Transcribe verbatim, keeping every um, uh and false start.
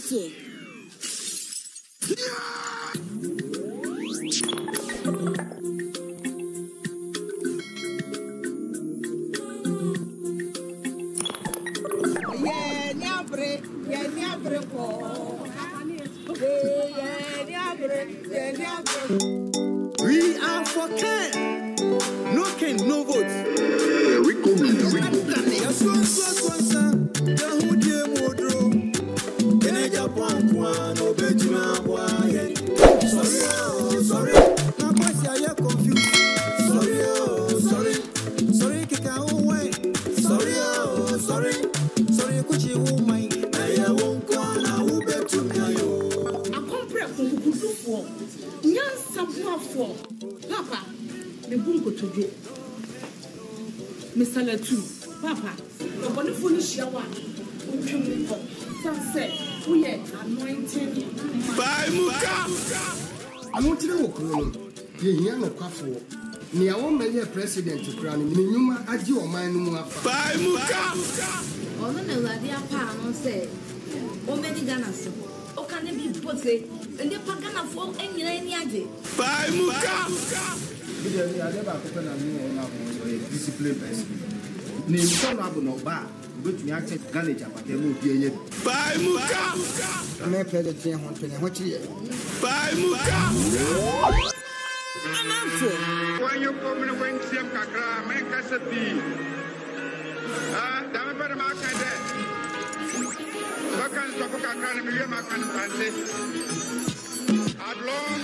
for. Yeah, Niabre, yeah, Niabre, We are for Ken. No Ken, no votes. Sorry, sorry, confused. Sorry, oh, sorry, sorry, kick out away. Sorry, oh, sorry, sorry, could you mind? I won't go on, I will bet to me. I comprehend who for young someone for Papa, the bunko to do. Mister Latu, Papa, the wonderful shower. Some say, we are anointing. Bye, Muka. I want to know. You hear no coffee. Near one million president to crown in Numa Agyei or mine. Bye, Muka. Oh, no, no, dear Pa, say, oh, many Ganas. Oh, can it be put say, and the Pagana for any Agyei? Bye, Muka. I never open a new discipline person. Name some of no bar, but we acted Ghana, but they will be a Bye, Muka. I may play the train on twenty. What you Bye, Muka. When you come in when Sam Accra, make us a tea. Ah, damn it, my kind of. What kind of Accra, million Macan, at long